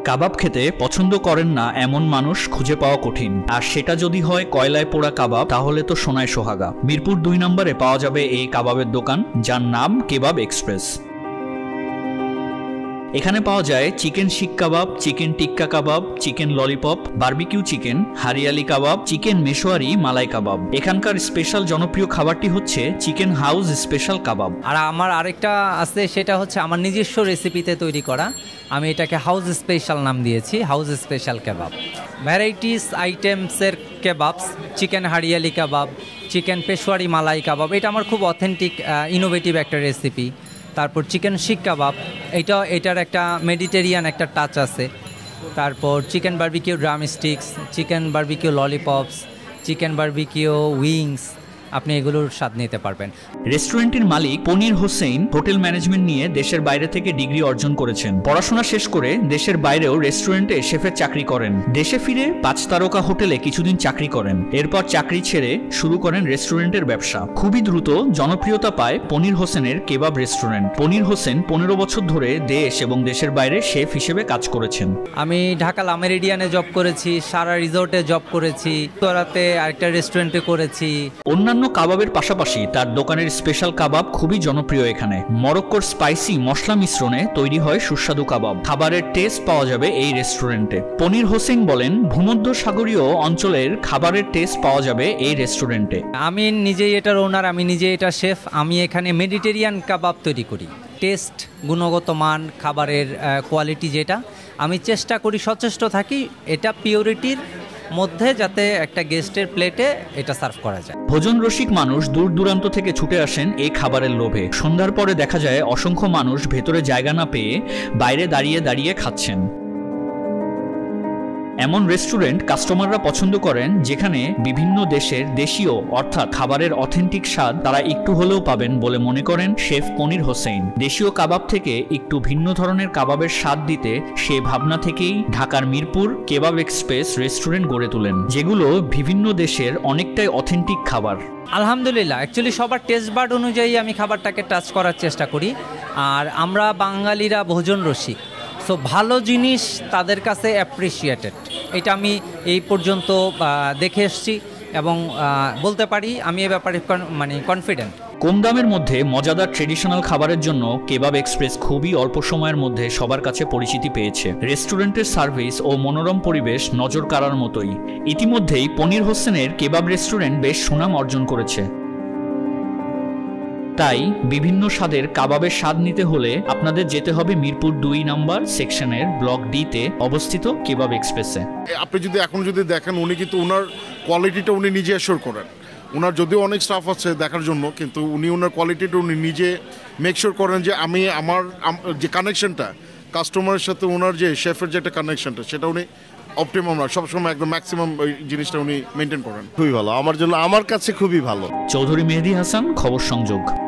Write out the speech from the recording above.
কাবাব খেতে পছন্দ করেন না এমন মানুষ খুঁজে পাওয়া কঠিন, আর সেটা যদি হয় কয়লায় পোড়া কাবাব তাহলে তো সোনায় সোহাগা। মিরপুর 2 নম্বরে পাওয়া যাবে এই কাবাবের দোকান, যার নাম কেবাব এক্সপ্রেস। এখানে পাওয়া যায় chicken seekh kebab, chicken tikka kebab, chicken lollipop, barbecue chicken, hariyali kebab, chicken peshawari malai kebab. এখানকার স্পেশাল জনপ্রিয় খাবারটি হচ্ছে চিকেন হাউস স্পেশাল কাবাব। আর আমার আরেকটা আছে, সেটা হচ্ছে আমার নিজস্ব রেসিপিতে তৈরি করা। আমি এটাকে হাউস স্পেশাল নাম দিয়েছি, হাউস স্পেশাল কাবাব। ভ্যারাইটিস আইটেমসের kebabs, chicken hariyali kebab, chicken peshawari malai kebab, এটা আমার খুব অথেন্টিক ইনোভেটিভ একটা রেসিপি। তারপর চিকেন শিক কাবাব, এটার একটা মেডিটেরিয়ান একটা টাচ আছে। তারপর chicken barbecue drumsticks, chicken barbecue lollipops, chicken barbecue wings, আপনি এগুলোর স্বাদ নিতে পারবেন। রেস্টুরেন্টের মালিক পনির হোসেন হোটেল ম্যানেজমেন্ট নিয়ে দেশের বাইরে থেকে ডিগ্রি অর্জন করেছেন। পড়াশোনা শেষ করে দেশের বাইরেও রেস্টুরেন্টে শেফের চাকরি করেন। দেশে ফিরে 5 তারকা হোটেলে কিছুদিন চাকরি করেন। এরপর চাকরি ছেড়ে শুরু করেন রেস্টুরেন্টের ব্যবসা। খুবই দ্রুত জনপ্রিয়তা পায় পনির হোসেনের কেবাব রেস্টুরেন্ট। পনির হোসেন 15 বছর ধরে দেশ এবং দেশের বাইরে শেফ হিসেবে কাজ করেছেন। আমি ঢাকা লামেরিডিয়ানে জব করেছি, সারা রিসোর্টে জব করেছি, তোরাতে আরেকটা রেস্টুরেন্টে করেছি। অন্যান্য কাবাবের পাশাপাশি তার দোকানের স্পেশাল কাবাব খুবই জনপ্রিয়। এখানে মরক্কোর স্পাইসি মশলা মিশ্রণে তৈরি হয় সুস্বাদু কাবাব। খাবারের টেস্ট পাওয়া যাবে এই রেস্টুরেন্টে। পনির হোসেন বলেন, ভূমধ্য সাগরীয় অঞ্চলের খাবারের টেস্ট পাওয়া যাবে এই রেস্টুরেন্টে। আমি নিজেই এটার ওনার, আমি নিজেই এটা শেফ। আমি এখানে মেডিটেরিয়ান কাবাব তৈরি করি। টেস্ট, গুণগত মান, খাবারের কোয়ালিটি, যেটা আমি চেষ্টা করি, সচেষ্ট থাকি এটা পিওরিটির মধ্যে যাতে একটা গেস্টের প্লেটে এটা সার্ভ করা যায়। ভোজন রসিক মানুষ দূর দূরান্ত থেকে ছুটে আসেন এই খাবারের লোভে। সন্ধ্যার পরে দেখা যায় অসংখ্য মানুষ ভেতরে জায়গা না পেয়ে বাইরে দাঁড়িয়ে দাঁড়িয়ে খাচ্ছেন। এমন রেস্টুরেন্ট কাস্টমাররা পছন্দ করেন যেখানে বিভিন্ন দেশের দেশীয় অর্থাৎ খাবারের অথেন্টিক স্বাদ তারা একটু হলেও পাবেন বলে মনে করেন শেফ পনির হোসেন। দেশীয় কাবাব থেকে একটু ভিন্ন ধরনের কাবাবের স্বাদ দিতে সে ভাবনা থেকেই ঢাকার মিরপুর কেবাব এক্সপ্রেস রেস্টুরেন্ট গড়ে তোলেন, যেগুলো বিভিন্ন দেশের অনেকটাই অথেন্টিক খাবার। আলহামদুলিল্লাহ, অ্যাকচুয়ালি সবার টেস্ট বার্ড অনুযায়ী আমি খাবারটাকে টাচ করার চেষ্টা করি। আর আমরা বাঙালিরা ভোজন রসিক, সো ভালো জিনিস তাদের কাছে অ্যাপ্রিসিয়েটেড, এটা আমি এই পর্যন্ত দেখে এসেছি এবং বলতে পারি আমি এ ব্যাপারে কনফিডেন্ট। কম দামের মধ্যে মজাদার ট্রেডিশনাল খাবারের জন্য কেবাব এক্সপ্রেস খুবই অল্প সময়ের মধ্যে সবার কাছে পরিচিতি পেয়েছে। রেস্টুরেন্টের সার্ভিস ও মনোরম পরিবেশ নজর কাড়ার মতোই। ইতিমধ্যেই পনির হোসেনের কেবাব রেস্টুরেন্ট বেশ সুনাম অর্জন করেছে। তাই বিভিন্ন স্বাদের কাবাবের স্বাদ নিতে হলে আপনাদের যেতে হবে মিরপুর 2 নম্বর সেকশনের ব্লক ডি-তে অবস্থিত কেবাব এক্সপ্রেসে। আপনি এখন যদি দেখেন, উনি কিন্তু ওনার কোয়ালিটিটা উনি নিজে অ্যাশোর করেন। ওনার যদিও অনেক স্টাফ আছে দেখার জন্য, কিন্তু উনি ওনার কোয়ালিটিটা উনি নিজে মেকশোর করেন যে আমার যে কানেকশনটা কাস্টমারের সাথে, ওনার যে শেফের যে একটা কানেকশনটা, সেটা উনি অপটিমাম না, সবসময় একদম ম্যাক্সিমাম ওই জিনিসটা উনি মেনটেন করেন। খুবই ভালো, আমার জন্য, আমার কাছে খুবই ভালো। চৌধুরী মেহেদী হাসান, খবর সংযোগ।